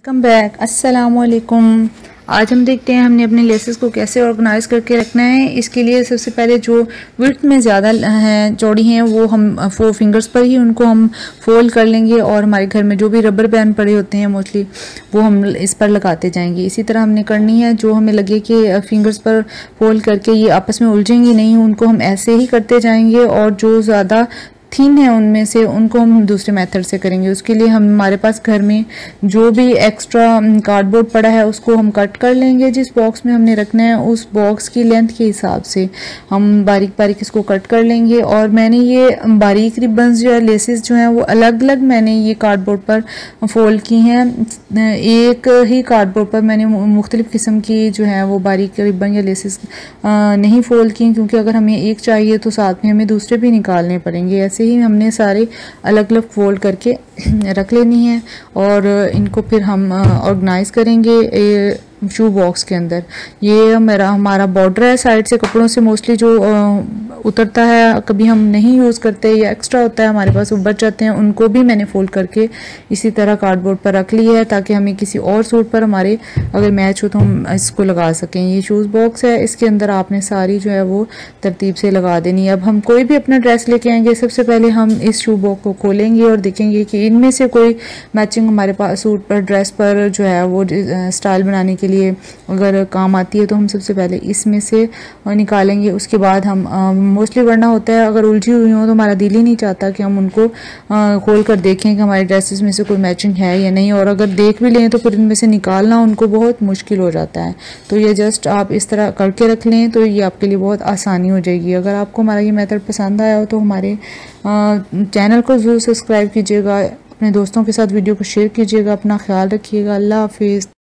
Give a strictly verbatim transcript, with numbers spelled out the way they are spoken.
Welcome back. अस्सलाम वालेकुम। आज हम देखते हैं हमने अपने लेसेस को कैसे ऑर्गेनाइज करके रखना है। इसके लिए सबसे पहले जो विड्थ में ज़्यादा हैं चौड़ी हैं वो हम फोर फिंगर्स पर ही उनको हम फोल्ड कर लेंगे और हमारे घर में जो भी रबर बैंड पड़े होते हैं मोस्टली वो हम इस पर लगाते जाएंगे। इसी तरह हमने करनी है, जो हमें लगे कि फिंगर्स पर फोल्ड करके ये आपस में उलझेंगी नहीं, उनको हम ऐसे ही करते जाएंगे और जो ज़्यादा थीन है उनमें से उनको हम दूसरे मेथड से करेंगे। उसके लिए हम हमारे पास घर में जो भी एक्स्ट्रा कार्डबोर्ड पड़ा है उसको हम कट कर लेंगे। जिस बॉक्स में हमने रखना है उस बॉक्स की लेंथ के हिसाब से हम बारीक बारीक इसको कट कर लेंगे। और मैंने ये बारीक रिबन्स जो है, लेसेस जो हैं वो अलग अलग मैंने ये कार्डबोर्ड पर फोल्ड की हैं। एक ही कार्डबोर्ड पर मैंने मुख्तलिफ किस्म की जो है वो बारीक रिबन या लेसेस नहीं फोल्ड की, क्योंकि अगर हमें एक चाहिए तो साथ में हमें दूसरे भी निकालने पड़ेंगे। ऐसे ही हमने सारे अलग अलग फोल्ड करके रख लेनी है और इनको फिर हम ऑर्गेनाइज करेंगे शू बॉक्स के अंदर। ये मेरा हमारा बॉर्डर है, साइड से कपड़ों से मोस्टली जो उतरता है, कभी हम नहीं यूज़ करते या एक्स्ट्रा होता है हमारे पास वो बच जाते हैं, उनको भी मैंने फोल्ड करके इसी तरह कार्डबोर्ड पर रख लिया है ताकि हमें किसी और सूट पर हमारे अगर मैच हो तो हम इसको लगा सकें। ये शूज़ बॉक्स है, इसके अंदर आपने सारी जो है वो तरतीब से लगा देनी है। अब हम कोई भी अपना ड्रेस लेके आएंगे, सबसे पहले हम इस शू बॉक्स को खोलेंगे और देखेंगे कि इनमें से कोई मैचिंग हमारे पास सूट पर ड्रेस पर जो है वो स्टाइल बनाने के लिए अगर काम आती है तो हम सबसे पहले इसमें से निकालेंगे। उसके बाद हम मोस्टली वरना होता है अगर उलझी हुई हो तो हमारा दिल ही नहीं चाहता कि हम उनको खोल कर देखें कि हमारे ड्रेसेस में से कोई मैचिंग है या नहीं, और अगर देख भी लें तो फिर इनमें से निकालना उनको बहुत मुश्किल हो जाता है। तो ये जस्ट आप इस तरह करके रख लें तो ये आपके लिए बहुत आसानी हो जाएगी। अगर आपको हमारा ये मेथड पसंद आया हो तो हमारे चैनल को ज़रूर सब्सक्राइब कीजिएगा, अपने दोस्तों के साथ वीडियो को शेयर कीजिएगा। अपना ख्याल रखिएगा। अल्लाह हाफिज़।